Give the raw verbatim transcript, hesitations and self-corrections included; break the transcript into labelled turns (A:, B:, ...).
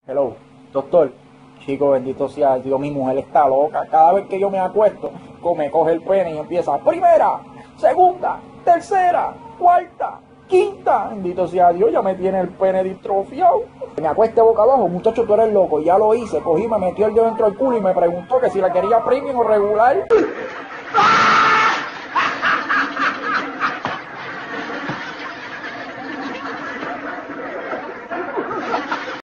A: Hello, doctor. Chico, bendito sea Dios, mi mujer está loca. Cada vez que yo me acuesto, me coge el pene y empieza primera, segunda, tercera, cuarta, quinta. Bendito sea Dios, ya me tiene el pene distrofiado. Me acueste boca abajo, muchacho, tú eres loco. Ya lo hice, cogí, me metió el dedo dentro del culo y me preguntó que si la quería premium o regular.